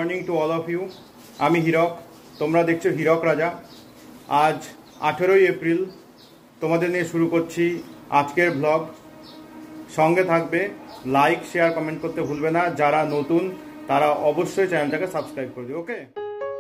Morning to all of you. আমি হিরক, তোমরা দেখছো হিরক রাজা। আজ 18ই এপ্রিল, তোমাদের নিয়ে শুরু করছি আজকের ব্লগ। সঙ্গে থাকবে, লাইক শেয়ার কমেন্ট করতে ভুলবে না। যারা নতুন তারা অবশ্যই চ্যানেলটাকে সাবস্ক্রাইব করে দিও, ওকে?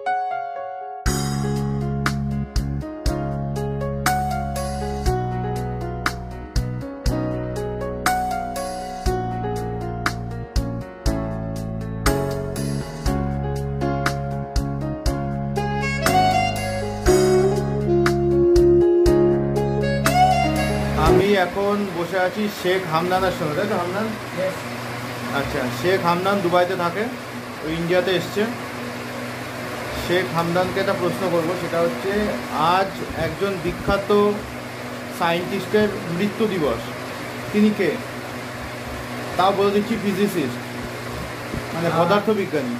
আমি এখন বসে আছি শেখ হামদানের সঙ্গে, তাই তো হামদান? আচ্ছা, শেখ হামদান দুবাইতে থাকে, ও ইন্ডিয়াতে এসছে। শেখ হামদানকে একটা প্রশ্ন করবো, সেটা হচ্ছে আজ একজন বিখ্যাত সায়েন্টিস্টের মৃত্যু দিবস। তিনি কে? তাও বলে দিচ্ছি, ফিজিসিস্ট, মানে পদার্থবিজ্ঞানী।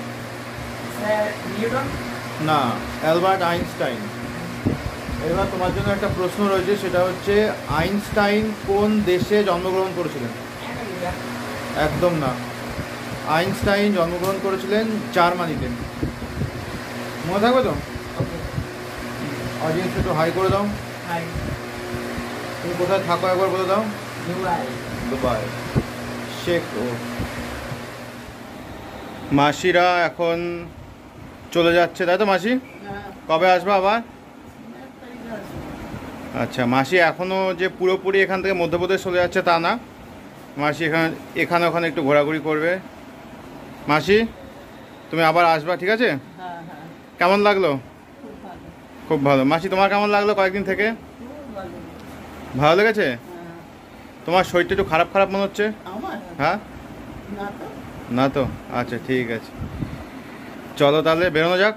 না, অ্যালবার্ট আইনস্টাইন। এবার তোমার জন্য একটা প্রশ্ন রয়েছে, সেটা হচ্ছে আইনস্টাইন কোন দেশে জন্মগ্রহণ করেছিলেন? একদম না, আইনস্টাইন জন্মগ্রহণ করেছিলেন জার্মানিতে। মনে থাকবে তো? অডিয়েন্স একটু হাই করে দাও। তুমি কোথায় থাকো একবার বলে দাও। দুবাই। শেখ ও মাসিরা এখন চলে যাচ্ছে, তাই তো মাসি? কবে আসবে আবার? আচ্ছা, মাসি এখনও যে পুরোপুরি এখান থেকে মধ্যপ্রদেশ চলে যাচ্ছে তা না, মাসি এখানে ওখানে একটু ঘোরাঘুরি করবে। মাসি, তুমি আবার আসবা, ঠিক আছে? কেমন লাগলো? খুব ভালো। মাসি, তোমার কেমন লাগলো কয়েকদিন থেকে? ভালো লেগেছে? তোমার শরীরটা একটু খারাপ খারাপ মনে হচ্ছে? হ্যাঁ, না তো? আচ্ছা, ঠিক আছে, চলো তাহলে বেরোনো যাক।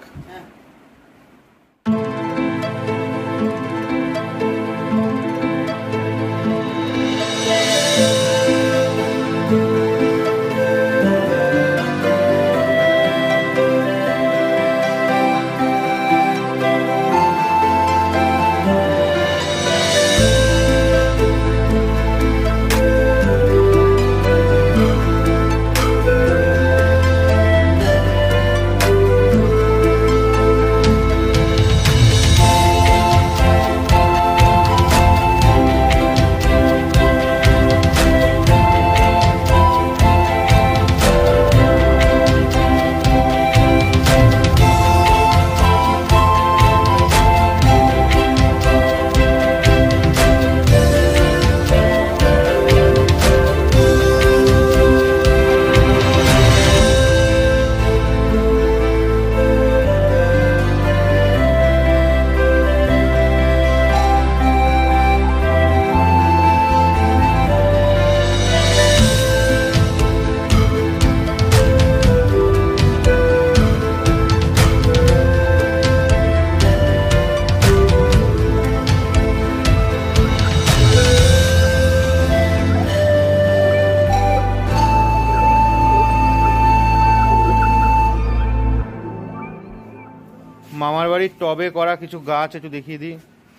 মামার বাড়ির টবে করা কিছু গাছ একটু দেখিয়ে দিই।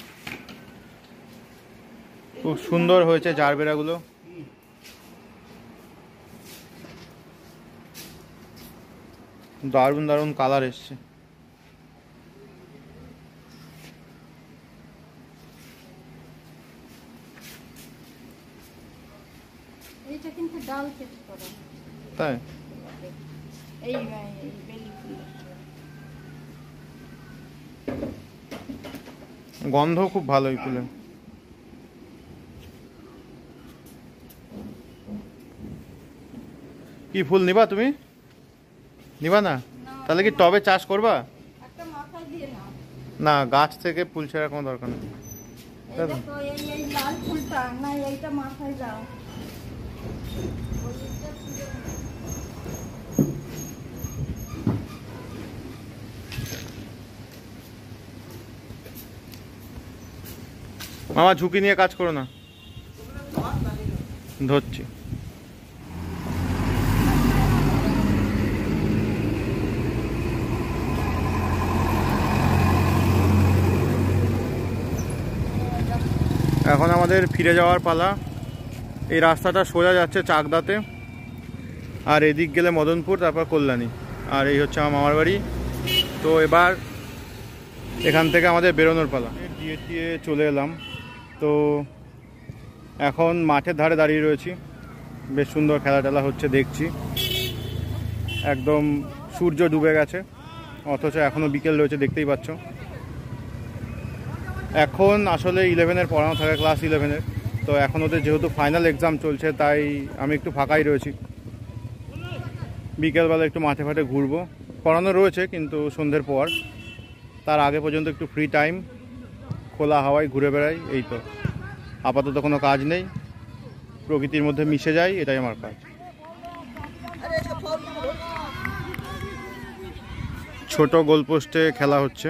খুব সুন্দর হয়েছে জারবেরাগুলো। দারুণ দারুণ কালার এসছে। এইটা কিন্তু ডাল কেটে করা, তাই? এই বেলি ফুল গন্ধ খুব ভালো এই ফুলের। কি ফুল নিবা তুমি? নিবা না? তাহলে কি টবে চাষ করবা? একটা মাথায় দিয়ে নাও না, গাছ থেকে ফুল ছেঁড়ার কোনো দরকার নেই। এটা তো এই লাল ফুলটা না, এইটা মাথায় দাও। মামা, ঝুঁকি নিয়ে কাজ করো না, ধরছি। এখন আমাদের ফিরে যাওয়ার পালা। এই রাস্তাটা সোজা যাচ্ছে চাকদাতে, আর এদিক গেলে মদনপুর, তারপর কল্যাণী। আর এই হচ্ছে আমার মামার বাড়ি। তো এবার এখান থেকে আমাদের বেরোনোর পালা। দিয়ে চলে এলাম। তো এখন মাঠের ধারে দাঁড়িয়ে রয়েছি, বেশ সুন্দর খেলা টেলা হচ্ছে দেখছি। একদম সূর্য ডুবে গেছে, অথচ এখনও বিকেল রয়েছে, দেখতেই পাচ্ছ। এখন আসলে 11-এর পড়ানো থাকে, ক্লাস 11-এর। তো এখন ওদের যেহেতু ফাইনাল এক্সাম চলছে, তাই আমি একটু ফাঁকাই রয়েছি। বিকেলবেলা একটু মাঠে ফাটে ঘুরবো, পড়ানো রয়েছে কিন্তু সন্ধ্যের পর। তার আগে পর্যন্ত একটু ফ্রি টাইম, খোলা হাওয়ায় ঘুরে বেড়াই, এই তো। আপাতত কোনো কাজ নেই, প্রকৃতির মধ্যে মিশে যাই, এটাই আমার কাজ। ছোট গোলপোস্টে খেলা হচ্ছে।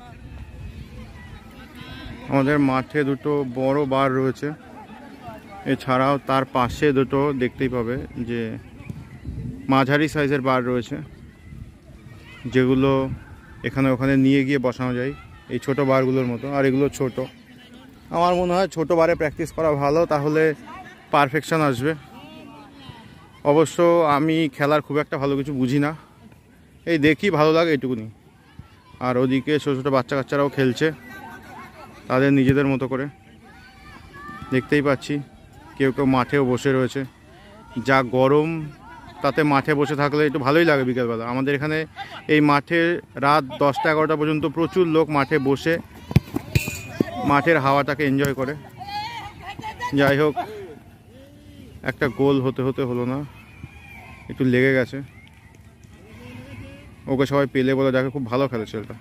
আমাদের মাঠে দুটো বড় বার রয়েছে, এছাড়াও তার পাশে দুটো দেখতেই পাবে যে মাঝারি সাইজের বার রয়েছে, যেগুলো এখানে ওখানে নিয়ে গিয়ে বসানো যায়, এই ছোট বারগুলোর মতো। আর এগুলো ছোট, আমার মনে হয় ছোট বারে প্র্যাকটিস করা ভালো, তাহলে পারফেকশন আসবে। অবশ্য আমি খেলার খুব একটা ভালো কিছু বুঝি না, এই দেখি ভালো লাগে এইটুকুনি। আর ওদিকে ছোটো ছোটো বাচ্চা কাচ্চারাও খেলছে তাদের নিজেদের মতো করে, দেখতেই পাচ্ছি। কেউ কেউ মাঠেও বসে রয়েছে। যা গরম, তাতে মাঠে বসে থাকলে একটু ভালোই লাগে বিকেলবেলা। আমাদের এখানে এই মাঠে রাত 10টা-11টা পর্যন্ত প্রচুর লোক মাঠে বসে মাঠের হাওয়াটাকে এনজয় করে। যাই হোক, একটা গোল হতে হতে হলো না, একটু লেগে গেছে। ওকে সবাই পেলে বলে দেখে, খুব ভালো খেলে ছেলেটা।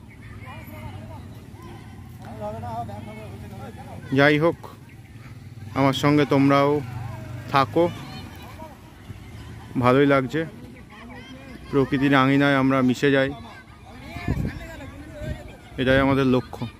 যাই হোক, আমার সঙ্গে তোমরাও থাকো, ভালোই লাগছে। প্রকৃতির আঙিনায় আমরা মিশে যাই, এটাই আমাদের লক্ষ্য।